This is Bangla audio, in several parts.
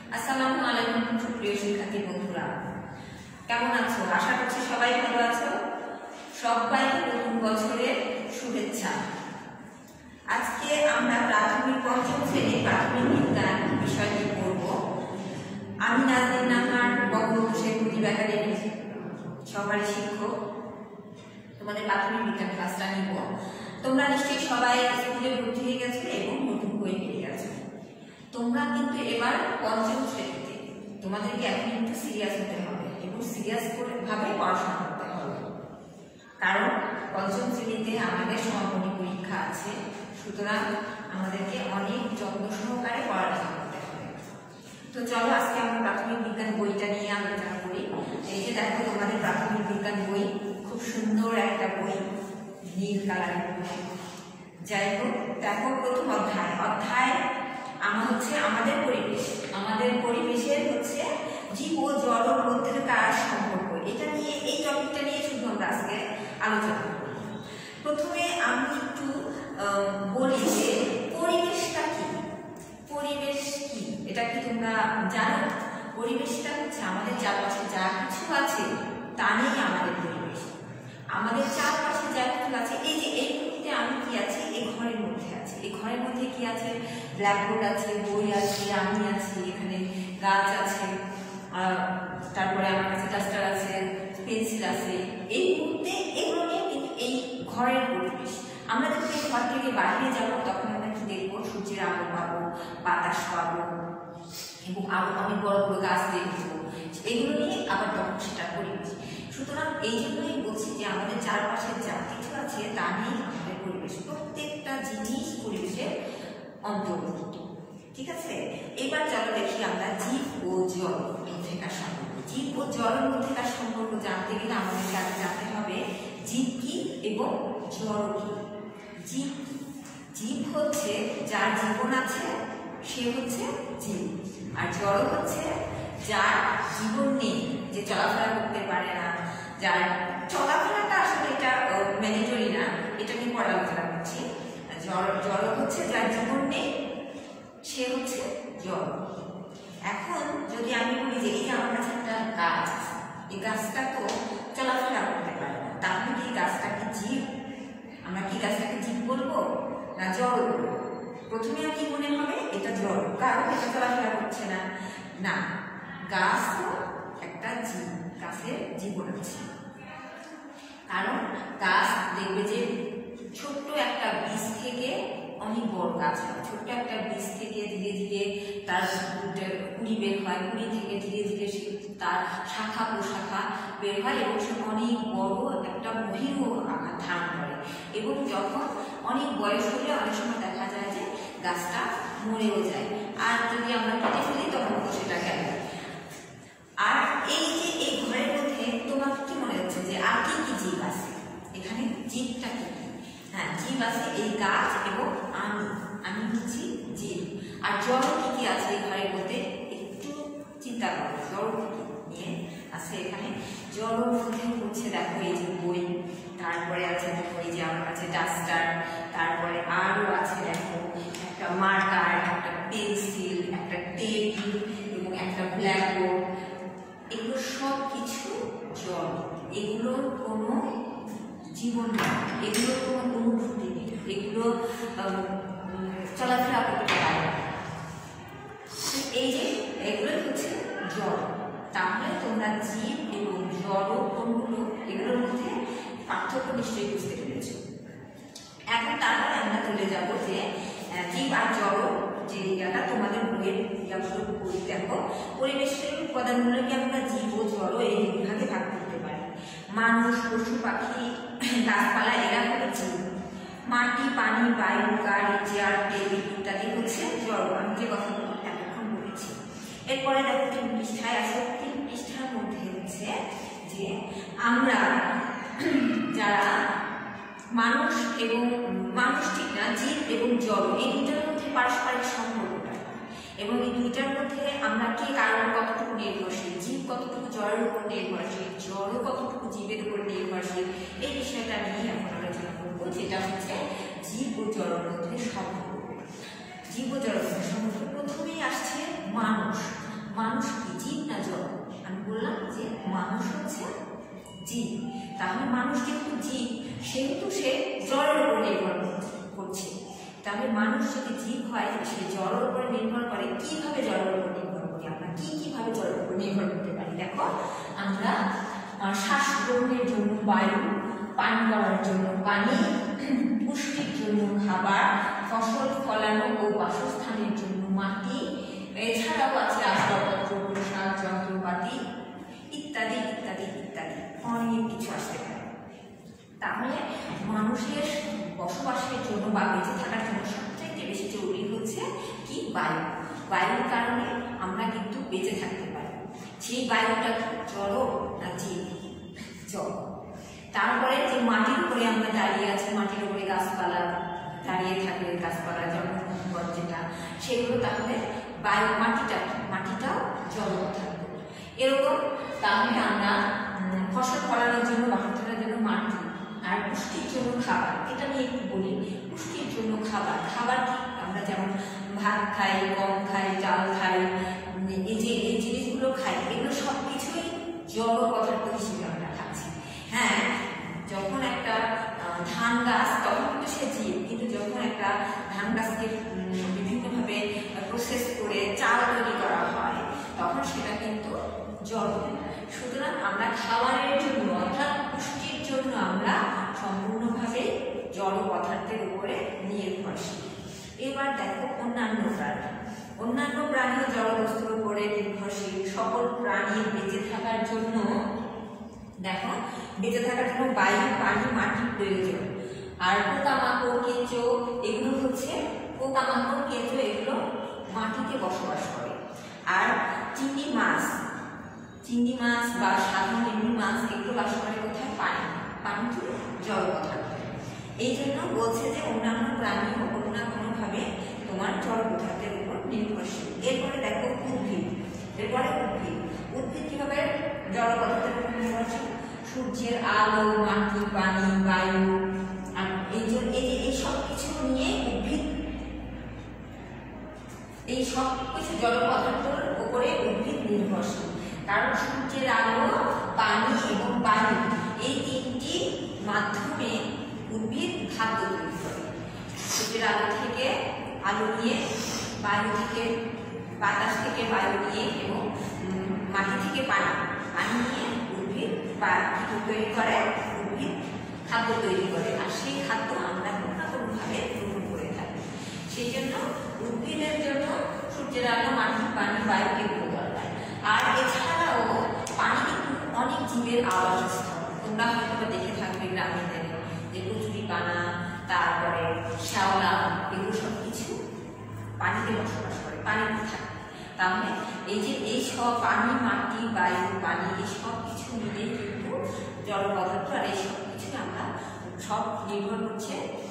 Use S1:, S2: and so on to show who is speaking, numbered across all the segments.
S1: আসসালামু আলাইকুম প্রিয় শিক্ষার্থী বন্ধুরা, কেমন আছো? আশা করছি সবাই ভালো আছো। সবাইকে নতুন বছরের শুভেচ্ছা। আজকে আমরা প্রাথমিক পঞ্চম শ্রেণীর প্রাথমিক বিজ্ঞান বিষয়টি পড়ব। আমি নাজনীন নাহার বঙ্গবন্ধু একাডেমির সহকারী শিক্ষক, তোমাদের প্রাথমিক বিজ্ঞান ক্লাসটা নিব। তোমরা নিশ্চয়ই সবাই স্কুলে ভর্তি হয়ে গেছো এবং নতুন বই পেয়ে গেছো। তোমরা কিন্তু এবার পঞ্চম শ্রেণীতে, তোমাদেরকে এখন একটু সিরিয়াস হতে হবে এবং সিরিয়াস ভাবে পড়াশোনা করতে হবে, কারণ পঞ্চম শ্রেণীতে আমাদের সমাপনী পরীক্ষা আছে। সুতরাং আমাদেরকে অনেক যত্ন সহকারে পড়াশোনা করতে হবে। তো চলো আজকে আমরা প্রাথমিক বিজ্ঞান বইটা নিয়ে আলোচনা করি। এই যে দেখো, তোমাদের প্রাথমিক বিজ্ঞান বই, খুব সুন্দর একটা বই, নীল কালারের বই। যাই হোক, দেখো প্রথম অধ্যায় আমাদের পরিবেশ। আমাদের পরিবেশের হচ্ছে জীব ও জড়ের মধ্যেকার সম্পর্ক। এটা নিয়ে, এই টপিকটা নিয়ে শুধু আমরা আজকে আলোচনা করব। প্রথমে আমি একটু বলি যে পরিবেশটা কি। পরিবেশ কি এটা কি তোমরা জানো? পরিবেশটা হচ্ছে আমাদের চারপাশে যা কিছু আছে তা নিয়ে আমাদের পরিবেশ। আমাদের চারপাশে যা কিছু আছে, এই যে এই মুহূর্তে আমি কি আছি, এই ঘরের মধ্যে আছি। এই ঘরের মধ্যে কি আছে? ব্ল্যাকবোর্ড আছে, বই আছে, আমি আছি, এখানে গাছ আছে, তারপরে আমার কাছে ডাস্টার আছে, পেন্সিল আছে। এই মুহূর্তে এগুলো নিয়ে কিন্তু এই ঘরের পরিবেশ। আমরা যখন এই ঘর থেকে বাইরে যাবো তখন আমরা কি দেখবো? সূর্যের আলো পাবো, বাতাস পাবো এবং আরো অনেক বড় বড় গাছ দেখবো। এগুলো নিয়ে আবার তখন সেটা পরিবেশ। সুতরাং এই জন্যই বলছি যে আমাদের চারপাশের যা কিছু আছে তা নিয়ে আমাদের পরিবেশ। প্রত্যেকটা জিনিস পরিবেশের অন্তর্ভুক্ত। ঠিক আছে, এবার চলো দেখি আমরা জীব ও জল মধ্যেকার সম্পর্ক। জীব ও জলের মধ্যেকার সম্পর্ক জানতে গেলে আমাদেরকে আগে জানতে হবে জীব কি এবং জল কি। জীব জীব হচ্ছে যার জীবন আছে, সে হচ্ছে জীব। আর জল হচ্ছে যার জীবন নেই, যে চলাফেরা করতে পারে না, যার চলাফেরাটা আসলে এটা ম্যান্ডেটরি না, এটা নিয়ে পরে আলোচনা করছি। জল হচ্ছে যার জীবন নেই, সে হচ্ছে জল। এখন যদি আমি বলি যে এই যে আমার কাছে একটা গাছ, এই গাছটা তো চলাফেরা করতে পারে না, তাহলে কি গাছটাকে জীব? আমরা কি গাছটাকে জীব বলবো না জল বলবো? প্রথমে আর কি মনে হবে? এটা জল, কারণ এটা চলাফেরা করছে না। না, গাছ তো একটা জীব, গাছের জীবন আছে। কারণ গাছ দেখবে যে ছোট্ট একটা বীজ থেকে অনেক বড় গাছ হয়। ছোট্ট একটা বীজ থেকে ধীরে ধীরে তার কুড়ি বের হয়, কুড়ি থেকে ধীরে ধীরে তার শাখা প্রশাখা বের হয় এবং সে অনেক বড় একটা মহিম আকার ধারণ করে। এবং যখন অনেক বয়স হলে অনেক সময় দেখা যায় যে গাছটা মরেও যায়, আর যদি আমরা কেটে ফেলি তখন তো সেটা গেল। আর এই যে এই ঘরের মধ্যে তোমার কি মনে হচ্ছে যে আর কি কি জীব আছে? এখানে জীবটা কি? হ্যাঁ, জীব আছে এই গাছ এবং আমি হচ্ছি জীব। আর জল কি কি আছে এই ঘরের মধ্যে? একটু চিন্তা করো, জল কি নিয়ে আছে এখানে। জলের মধ্যে হচ্ছে দেখো এই যে বই, তারপরে আছে দেখো এই যে আমার কাছে ডাস্টার, তারপরে আরো আছে দেখো একটা মার্কার, একটা পেন্সিল, একটা টেবিল এবং একটা ব্ল্যাকবোর্ড। এগুলো সব কিছু জল। এগুলোর কোনো জীবন নেই, এগুলোর কোনো অনুভূতি নেই, এগুলো চলাফেরা করতে পারে না। এই যে এগুলো হচ্ছে জল। তাহলে তোমরা জীব এবং জল কোনগুলো, এগুলোর মধ্যে পার্থক্য নিশ্চয়ই বুঝতে পেরেছ। এখন তারপরে আমরা চলে যাব যে জীব আর জল যে জায়গাটা তোমাদের বইয়ের বই দেখো, পরিবেশের উপাদানগুলোকে আমরা জীব ও জল এই বিভাগে ভাগ করতে পারি। মানুষ, পশু পাখি, গাছপালা এরা হলো জীব। মাটি, পানি, বায়ু, গাড়ি, চেয়ার, টেবিল ইত্যাদি হচ্ছে জল। আমি যে কথাগুলো এতক্ষণ বলেছি। এরপরে দেখো 3 পৃষ্ঠায় আছে। 3 পৃষ্ঠার মধ্যে হচ্ছে যে আমরা যারা মানুষ এবং মানুষ ঠিক না, জীব এবং জল, এই দুটার মধ্যে পারস্পরিক সম্পর্কটা এবং এই দুইটার মধ্যে আমরা কে কারণ কতটুকু নির্ভরশীল, জীব কতটুকু জলের উপর নির্ভরশীল, জলও কতটুকু জীবের উপর নির্ভরশীল, এই বিষয়টা নিয়ে এখন আলোচনা করবো, যেটা হচ্ছে জীব ও জলের মধ্যে সম্পর্ক। জীব ও জলের মধ্যে সম্পর্ক প্রথমেই আসছে মানুষ। মানুষ কি জীব না জড়? আমি বললাম যে মানুষ হচ্ছে জীব, তাহলে মানুষ যেহেতু জীব সেহেতু সে জড়ের উপর নির্ভর করছে। তাহলে মানুষ যদি জীব হয় সে জড়ের উপরে নির্ভর করে। কিভাবে জড়ের উপর নির্ভর করি আমরা? কিভাবে জড়ের উপর নির্ভর করতে পারি? দেখো, আমরা শ্বাস গ্রহণের জন্য বায়ু, পান করার জন্য পানি, পুষ্টির জন্য খাবার, ফসল ফলানো ও বাসস্থানের জন্য মাটি, এছাড়াও আছে আসবাবপত্র, পোশাক, যন্ত্রপাতি ইত্যাদি ইত্যাদি ইত্যাদি অনেক কিছু আসতে পারে। তাহলে মানুষের বসবাসের জন্য বা বেঁচে থাকার জন্য সবচেয়ে বেশি জরুরি হচ্ছে কি? বায়ু। বায়ুর কারণে আমরা কিন্তু বেঁচে থাকতে পারি। সেই বায়ুটা জড় না জীব? জড়। তারপরে যে মাটির উপরে আমরা দাঁড়িয়ে আছি, মাটির উপরে গাছপালা দাঁড়িয়ে থাকে, গাছপালা জন্মগ্রহণ যেটা, সেগুলো তাহলে বায়ু, মাটিটাও জড় থাকবে এরকম। তাহলে আমরা ফসল ফলানোর জন্য, বাসস্থানের জন্য মাটি, আর পুষ্টির জন্য খাবার। এটা নিয়ে একটু বলি। পুষ্টির জন্য খাবার কি? আমরা যেমন ভাত খাই, গম খাই, চাল খাই, এই জিনিসগুলো খাই, এগুলো সব কিছুই জড় পদার্থ হিসেবে আমরা খাচ্ছি। হ্যাঁ, যখন একটা ধান গাছ, তখন কিন্তু সে জীব, কিন্তু যখন একটা ধান গাছকে বিভিন্নভাবে প্রসেস করে চাল তৈরি করা হয় তখন সেটা কিন্তু জড়। সুতরাং আমরা খাবারের জন্য অর্থাৎ পুষ্টির জন্য আমরা সম্পূর্ণভাবে জড় পদার্থের উপরে নির্ভরশীল। এবার দেখো অন্যান্য প্রাণী। অন্যান্য প্রাণী জড় বস্তুর উপরে নির্ভরশীল। সকল প্রাণীর বেঁচে থাকার জন্য, দেখো, বেঁচে থাকার জন্য বায়ু, পানি, মাটির প্রয়োজন। আর পোকামাকড়, কেঁচো, এগুলো হচ্ছে পোকামাকড়, কেঁচো, এগুলো মাটিতে বসবাস করে। আর চিংড়ি মাছ বা সাধারণ এমনি মাছ, এগুলো বাস করে কোথায়? পানি কি? জড় পদার্থ। এই জন্য বলছে যে অন্যান্য প্রাণীও কোনো না কোনোভাবে তোমার জড় পদার্থের উপর নির্ভরশীল। এরপরে দেখো উদ্ভিদ। উদ্ভিদ কিভাবে জড় পদার্থের উপর নির্ভরশীল? সূর্যের আলো, মাটি, পানি, বায়ু, আর এই সব কিছু নিয়ে উদ্ভিদ, এই সব কিছু জড় পদার্থের উপরে উদ্ভিদ নির্ভরশীল। কারণ সূর্যের আলো, পানি এবং বায়ু, এই তিনটি মাধ্যমে উদ্ভিদ খাদ্য তৈরি করে। সূর্যের আলো থেকে আলো নিয়ে, বায়ু থেকে, বাতাস থেকে বায়ু নিয়ে, এবং মাটি থেকে পানি নিয়ে উদ্ভিদ তৈরি করে, উদ্ভিদ খাদ্য তৈরি করে। আর সেই খাদ্য আমরা কোনো না কোনোভাবে গ্রহণ করে থাকি। সেই জন্য উদ্ভিদের জন্য সূর্যের আলো, মাটি, পানি, বায়ু এগুলো দরকার। আর এছাড়াও পানি কিন্তু অনেক জীবের আবাসস্থল। তোমরা হয়তো দেখে থাকবে গ্রামের যে কচুরি পানা, তারপরে শ্যাওলা, এগুলো সব কিছু পানিতে বসবাস করে, পানিতে থাকে। তাহলে এই সব পানি, মাটি, বায়ু, পানি, এই সব কিছু মিলে কিন্তু জড় পদার্থ। আর এই সব কিছু আমরা সব নির্ভর করছে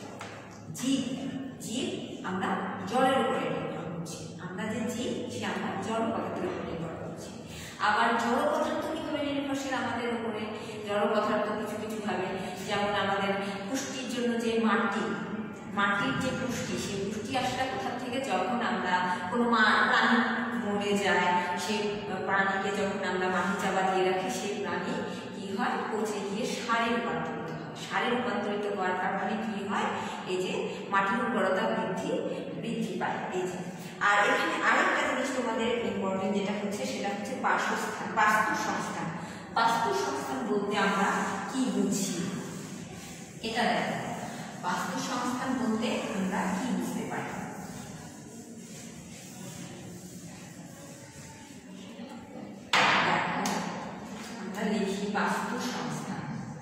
S1: জীব আমরা জলের উপরে নির্ভর করছি। আমরা যে জীব, সে আমরা জড় পদার্থের উপরে নির্ভর করছি। আবার জড় পদার্থ কিভাবে নির্ভরশীল আমাদের উপরে? জড় পদার্থ কিছু ভাবে, যেমন আমাদের পুষ্টির জন্য যে মাটির যে পুষ্টি, সেই পুষ্টি আসলে কোথা থেকে? যখন আমরা কোনো প্রাণী মরে যায়, সেই প্রাণীকে যখন আমরা মাটি চাপা দিয়ে রাখি, সেই প্রাণী কি হয়? পচে গিয়ে সারে রূপান্তরিত হয়। সারে রূপান্তরিত হওয়ার কারণে কি হয়? এই যে মাটির উর্বরতা বৃদ্ধি পায়। এই যে, আর এখানে আরেকটা জিনিস তোমাদের ইম্পর্টেন্ট যেটা হচ্ছে, সেটা হচ্ছে বাস্তুসংস্থান। বাস্তুসংস্থান বলতে আমরা কি বুঝি? এটা দেখো, বাস্তুসংস্থান বলতে আমরা কি বুঝতে পারি? দেখো, আমরা লিখি বাস্তুসংস্থান।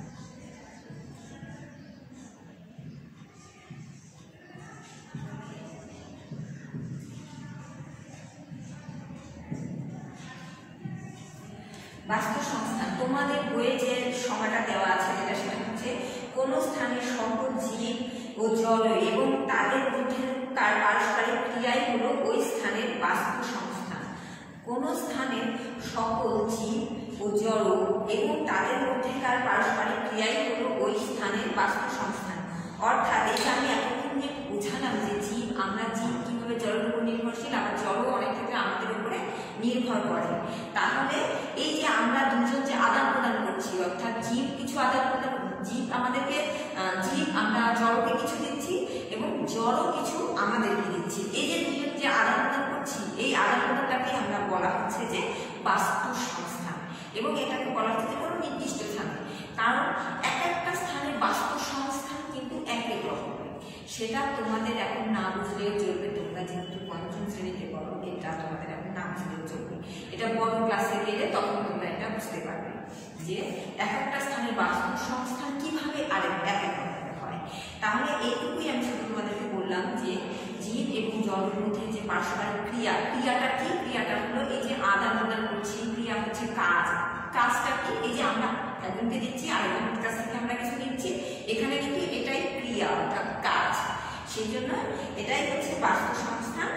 S1: বাস্তুসংস্থান তোমাদের বইয়ে যে সময়টা দেওয়া আছে, সেটা হচ্ছে কোন স্থানের সকল জীব ও জল এবং তাদের মধ্যে পারস্পরিক ক্রিয়াই হলো ওই স্থানের বাস্তুসংস্থান। কোন স্থানের সকল জীব ও জল এবং তাদের মধ্যেকার পারস্পরিক ক্রিয়াই হলো ওই স্থানের বাস্তুসংস্থান। অর্থাৎ এটা আমি এতক্ষণ যে বুঝালাম যে আমরা জীব কিভাবে জলের উপর নির্ভরশীল, আবার জলও অনেক ক্ষেত্রে আমাদের উপরে নির্ভর করে। তাহলে এই যে আমরা দুজন যে আদান প্রদান করছি, অর্থাৎ জীব কিছু আদান প্রদান, জীব আমাদেরকে, জীব আমরা জড়কে কিছু দিচ্ছি এবং জড় কিছু আমাদেরকে দিচ্ছি। এই যে দুজন যে আদান প্রদান করছি, এই আদান প্রদানটাকে আমরা বলা হচ্ছে যে বাস্তু সংস্থান। এবং এটাকে বলা হচ্ছে যে কোনো নির্দিষ্ট স্থানে, কারণ এক একটা স্থানের বাস্তু সংস্থান কিন্তু এক এক রকম। সেটা তোমাদের এখন না বুঝলেও চলবে, তোমরা যেহেতু পঞ্চম শ্রেণীতে পড়ো, এটা তোমাদের এখন না বুঝলেও চলবে। এটা বড় ক্লাসে গেলে তখন তোমরা এটা বুঝতে পারবে যে এক একটা স্থানের বাস্তু সংস্থান কিভাবে এক এক রকম হয়। তাহলে এইটুকুই আমি শুধু তোমাদেরকে বললাম যে জীব এবং জলের মধ্যে যে পারস্পরিক ক্রিয়াটা কি? ক্রিয়াটা হলো এই যে আদান প্রদান করছি, ক্রিয়া হচ্ছে কাজ। কাজটা কি? এই যে আমরা একজনকে দিচ্ছি আর একজনের কাছ থেকে আমরা কিছু নিচ্ছি, এখানে কিন্তু এটাই ক্রিয়া অর্থাৎ কাজ। সেই জন্য এটাই হচ্ছে বাস্তু সংস্থান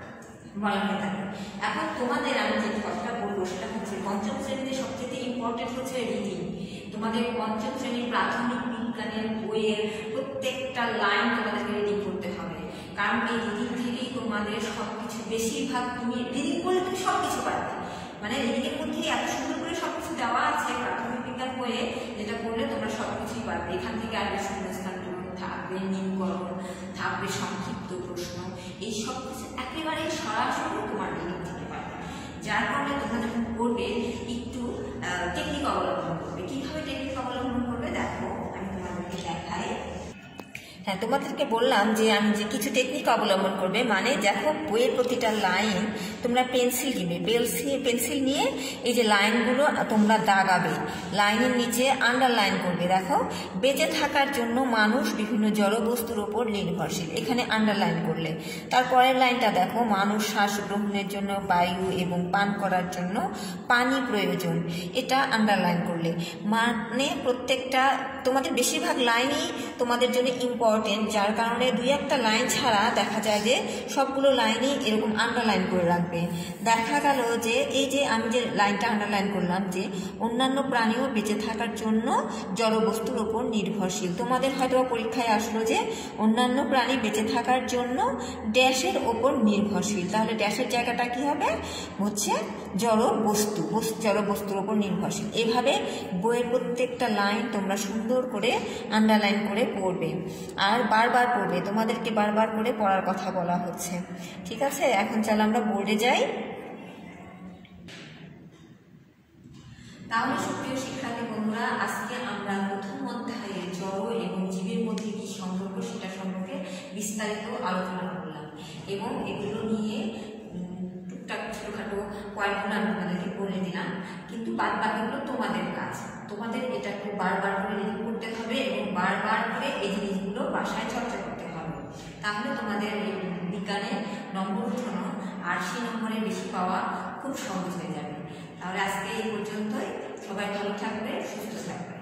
S1: বলা হয়ে থাকে। এখন তোমাদের আমি যে কথাটা বলবো সেটা হচ্ছে পঞ্চম শ্রেণীতে সবচেয়ে ইম্পর্টেন্ট হচ্ছে রিডিং। তোমাদের পঞ্চম শ্রেণীর প্রাথমিক বিজ্ঞানের বইয়ের প্রত্যেকটা লাইন তোমাদেরকে রিডিং করতে হবে, কারণ এই রিডিং থেকেই তোমাদের সবকিছু, বেশিরভাগ তুমি রিডিং করলে তুমি সবকিছু পারবে। মানে রিডিং এর মধ্যে এত সুন্দর করে সবকিছু দেওয়া আছে প্রাথমিক বিজ্ঞান বইয়ে, যেটা করলে তোমরা সবকিছুই পারবে। এখান থেকে আসবে শূন্যস্থান পূরণ, থাকবে নিম্নকরণ, থাকবে সংক্ষিপ্ত প্রশ্ন, এই সব কিছু একেবারে সরাসরি তোমার রিডিং থেকে পারবে। যার কারণে তোমরা যখন করবে একটু টেকনিক অবলম্বন করবে। কিভাবে টেকনিক অবলম্বন করবে দেখো, আমি তোমাদেরকে দেখাই। হ্যাঁ, তোমাদেরকে বললাম যে আমি যে কিছু টেকনিক অবলম্বন করবে, মানে দেখো বইয়ের প্রতিটা লাইন তোমরা পেন্সিল কিনবে, পেন্সিল নিয়ে এই যে লাইনগুলো তোমরা দাগাবে, লাইনের নিচে আন্ডারলাইন করবে। দেখো, বেঁচে থাকার জন্য মানুষ বিভিন্ন জড়বস্তুর ওপর নির্ভরশীল, এখানে আন্ডারলাইন করলে। তারপরের লাইনটা দেখো, মানুষ শ্বাস গ্রহণের জন্য বায়ু এবং পান করার জন্য পানি প্রয়োজন, এটা আন্ডারলাইন করলে। মানে প্রত্যেকটা তোমাদের বেশিরভাগ লাইনই তোমাদের জন্য ইম্পর্টেন্ট, যার কারণে দুই একটা লাইন ছাড়া দেখা যায় যে সবগুলো লাইনই এরকম আন্ডারলাইন করে রাখবে। দেখা গেল যে এই যে আমি যে লাইনটা আন্ডারলাইন করলাম যে অন্যান্য প্রাণীও বেঁচে থাকার জন্য জড়বস্তুর ওপর নির্ভরশীল। তোমাদের হয়তো পরীক্ষায় আসলো যে অন্যান্য প্রাণী বেঁচে থাকার জন্য ড্যাশের ওপর নির্ভরশীল, তাহলে ড্যাশের জায়গাটা কি হবে? হচ্ছে জড়বস্তুর ওপর নির্ভরশীল। এভাবে বইয়ের প্রত্যেকটা লাইন তোমরা সুন্দর করে আন্ডারলাইন করে পড়বে আর বারবার পড়বে। তোমাদেরকে বারবার করে পড়ার কথা বলা হচ্ছে, ঠিক আছে? এখন চলো আমরা বোর্ডে যাই। তাহলে সুপ্রিয় শিক্ষার্থী বন্ধুরা, আজকে আমরা প্রথম অধ্যায়ে জড় এবং জীবের মধ্যে কি সম্পর্ক সেটা সম্পর্কে বিস্তারিত আলোচনা করলাম এবং এগুলো নিয়ে টুকটাক ছোটখাটো পয়েন্টগুলো আমি তোমাদেরকে বলে দিলাম, কিন্তু বাদ বাকিগুলো তোমাদের কাজ। তোমাদের এটাকে বারবার করে রিডিং করতে হবে এবং বারবার করে এই জিনিসগুলো বাসায় চর্চা করতে হবে। তাহলে তোমাদের এই বিজ্ঞানের নম্বর উঠানো আর 80 নম্বরে বেশি পাওয়া খুব সহজ হয়ে যাবে। তাহলে আজকে এই পর্যন্তই। সবাই ভালো থাকবে, সুস্থ থাকবে।